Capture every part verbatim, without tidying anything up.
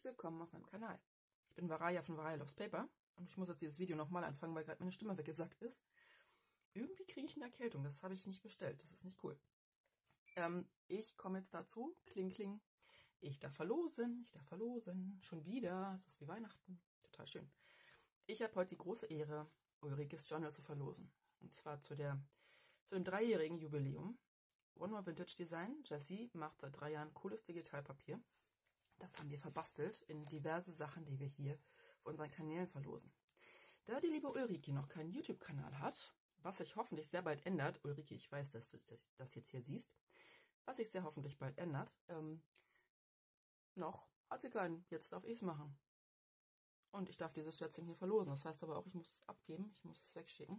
willkommen auf meinem Kanal. Ich bin Varaya von Varaya Loves Paper und ich muss jetzt dieses Video nochmal anfangen, weil gerade meine Stimme weggesackt ist. Irgendwie kriege ich eine Erkältung, das habe ich nicht bestellt, das ist nicht cool. Ähm, ich komme jetzt dazu, kling kling, ich darf verlosen, ich darf verlosen, schon wieder, es ist wie Weihnachten, total schön. Ich habe heute die große Ehre, Ulrikes Journal zu verlosen. Und zwar zu, der, zu dem dreijährigen Jubiläum. One More Vintage Design, Jessie macht seit drei Jahren cooles Digitalpapier. Das haben wir verbastelt in diverse Sachen, die wir hier auf unseren Kanälen verlosen. Da die liebe Ulrike noch keinen YouTube-Kanal hat, was sich hoffentlich sehr bald ändert, Ulrike, ich weiß, dass du das jetzt hier siehst, was sich sehr hoffentlich bald ändert, ähm, noch hat sie keinen, jetzt darf ich es machen. Und ich darf dieses Schätzchen hier verlosen, das heißt aber auch, ich muss es abgeben, ich muss es wegschicken.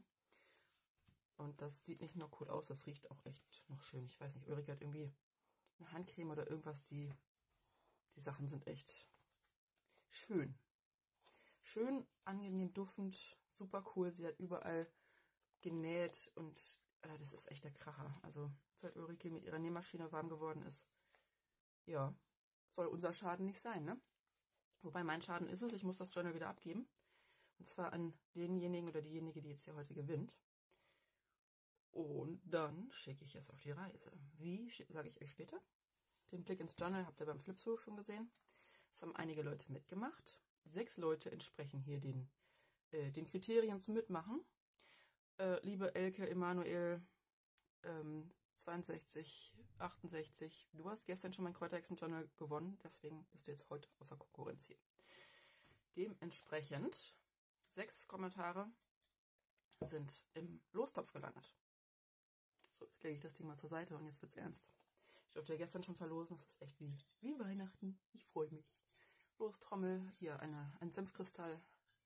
Und das sieht nicht nur cool aus, das riecht auch echt noch schön. Ich weiß nicht, Ulrike hat irgendwie eine Handcreme oder irgendwas, die... Die Sachen sind echt schön. Schön, angenehm duftend, super cool. Sie hat überall genäht und äh, das ist echt der Kracher. Also seit Ulrike mit ihrer Nähmaschine warm geworden ist, ja, soll unser Schaden nicht sein, ne? Wobei mein Schaden ist es, ich muss das Journal wieder abgeben. Und zwar an denjenigen oder diejenige, die jetzt hier heute gewinnt. Und dann schicke ich es auf die Reise. Wie, sage ich euch später. Den Blick ins Journal habt ihr beim Flipshow schon gesehen. Es haben einige Leute mitgemacht. Sechs Leute entsprechen hier den, äh, den Kriterien zum Mitmachen. Äh, liebe Elke, Emanuel, ähm, zweiundsechzig, achtundsechzig, du hast gestern schon mein Kräuterhexen-Journal gewonnen, deswegen bist du jetzt heute außer Konkurrenz hier. Dementsprechend, sechs Kommentare sind im Lostopf gelandet. So, jetzt lege ich das Ding mal zur Seite und jetzt wird's ernst. Ich durfte ja gestern schon verlosen, das ist echt wie, wie Weihnachten. Ich freue mich. Los, Trommel, hier eine, ein Senfkristall.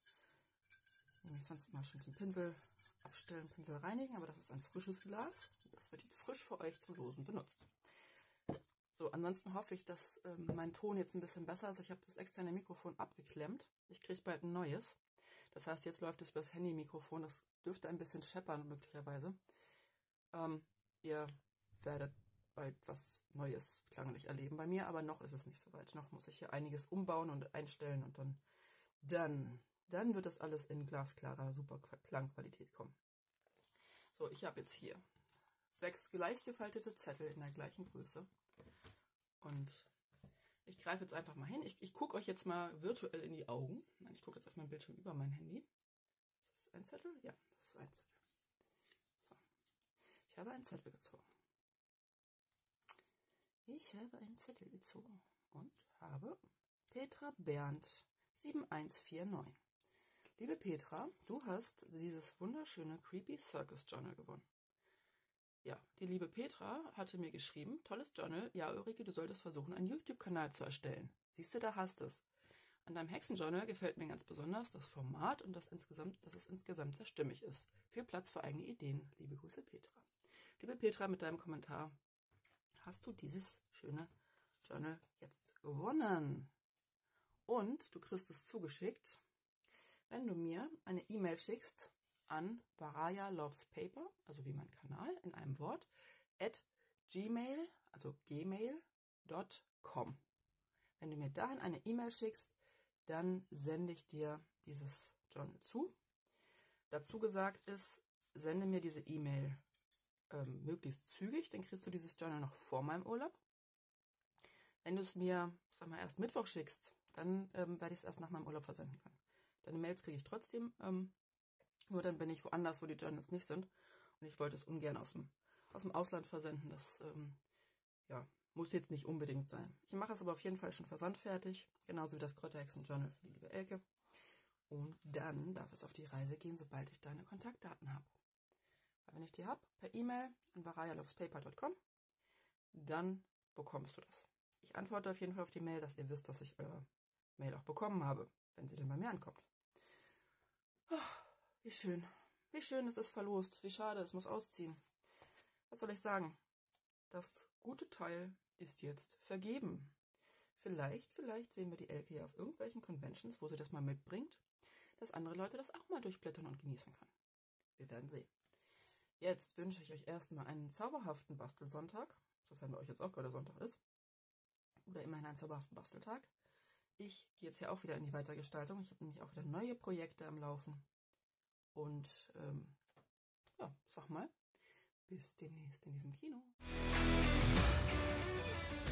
Nehme ich sonst mal schon zum Pinsel abstellen, Pinsel reinigen, aber das ist ein frisches Glas. Das wird jetzt frisch für euch zum Losen benutzt. So, ansonsten hoffe ich, dass ähm, mein Ton jetzt ein bisschen besser ist. Ich habe das externe Mikrofon abgeklemmt. Ich kriege bald ein neues. Das heißt, jetzt läuft es über das Handy-Mikrofon. Das dürfte ein bisschen scheppern, möglicherweise. Ähm, ihr werdet bald was Neues klanglich erleben bei mir, aber noch ist es nicht so weit. Noch muss ich hier einiges umbauen und einstellen und dann, dann, dann wird das alles in glasklarer, super Klangqualität kommen. So, ich habe jetzt hier sechs gleich gefaltete Zettel in der gleichen Größe und ich greife jetzt einfach mal hin. Ich, ich gucke euch jetzt mal virtuell in die Augen. Nein, ich gucke jetzt auf mein Bildschirm über mein Handy. Ist das ein Zettel? Ja, das ist ein Zettel. So, ich habe einen Zettel gezogen. Ich habe einen Zettel gezogen und habe Petra Bernd sieben eins vier neun. Liebe Petra, du hast dieses wunderschöne Creepy Circus Journal gewonnen. Ja, die liebe Petra hatte mir geschrieben, tolles Journal, ja Ulrike, du solltest versuchen, einen YouTube-Kanal zu erstellen. Siehst du, da hast es. An deinem Hexenjournal gefällt mir ganz besonders das Format und das insgesamt, dass es insgesamt sehr stimmig ist. Viel Platz für eigene Ideen. Liebe Grüße, Petra. Liebe Petra, mit deinem Kommentar hast du dieses schöne Journal jetzt gewonnen. Und du kriegst es zugeschickt, wenn du mir eine E-Mail schickst an Varaya Loves Paper, also wie mein Kanal, in einem Wort, at gmail, also gmail Punkt com. Wenn du mir dahin eine E-Mail schickst, dann sende ich dir dieses Journal zu. Dazu gesagt ist, sende mir diese E-Mail ähm, möglichst zügig, dann kriegst du dieses Journal noch vor meinem Urlaub. Wenn du es mir, sag mal, erst Mittwoch schickst, dann ähm, werde ich es erst nach meinem Urlaub versenden können. Deine Mails kriege ich trotzdem, ähm, nur dann bin ich woanders, wo die Journals nicht sind. Und ich wollte es ungern aus dem, aus dem Ausland versenden. Das ähm, ja, muss jetzt nicht unbedingt sein. Ich mache es aber auf jeden Fall schon versandfertig, genauso wie das Kräuterhexen-Journal für die liebe Elke. Und dann darf es auf die Reise gehen, sobald ich deine Kontaktdaten habe. Weil wenn ich die habe, per E-Mail an varaya loves paper Punkt com, dann bekommst du das. Ich antworte auf jeden Fall auf die Mail, dass ihr wisst, dass ich eure Mail auch bekommen habe, wenn sie denn bei mir ankommt. Oh, wie schön. Wie schön, es ist verlost. Wie schade, es muss ausziehen. Was soll ich sagen? Das gute Teil ist jetzt vergeben. Vielleicht, vielleicht sehen wir die Elke ja auf irgendwelchen Conventions, wo sie das mal mitbringt, dass andere Leute das auch mal durchblättern und genießen können. Wir werden sehen. Jetzt wünsche ich euch erstmal einen zauberhaften Bastelsonntag, sofern bei euch jetzt auch gerade Sonntag ist. Oder immerhin einen zauberhaften Basteltag. Ich gehe jetzt ja auch wieder in die Weitergestaltung. Ich habe nämlich auch wieder neue Projekte am Laufen. Und ähm, ja, sag mal, bis demnächst in diesem Kino.